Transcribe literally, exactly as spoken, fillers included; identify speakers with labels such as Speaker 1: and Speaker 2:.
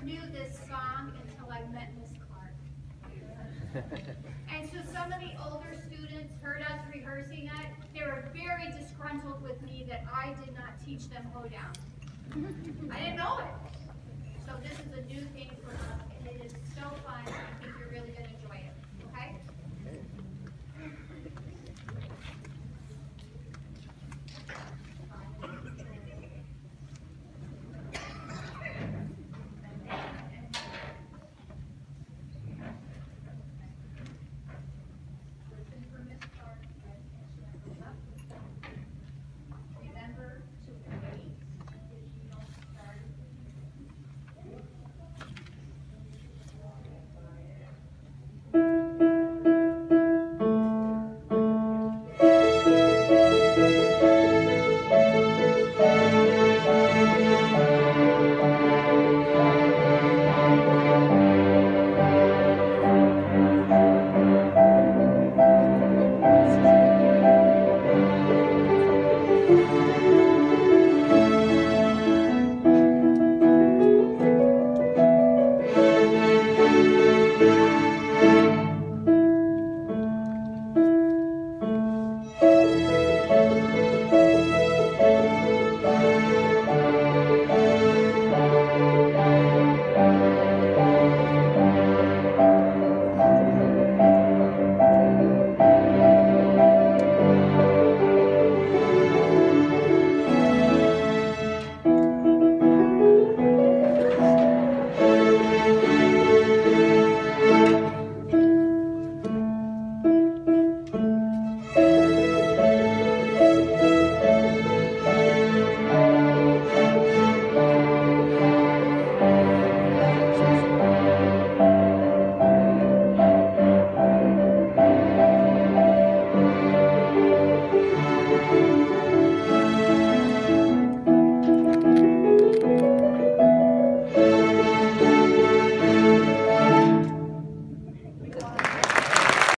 Speaker 1: knew this song until I met Miss Clark. And so some of the older students heard us rehearsing it. They were very disgruntled with me that I did not teach them hoedown. I didn't know it. So this is a new thing for us, and it is so fun.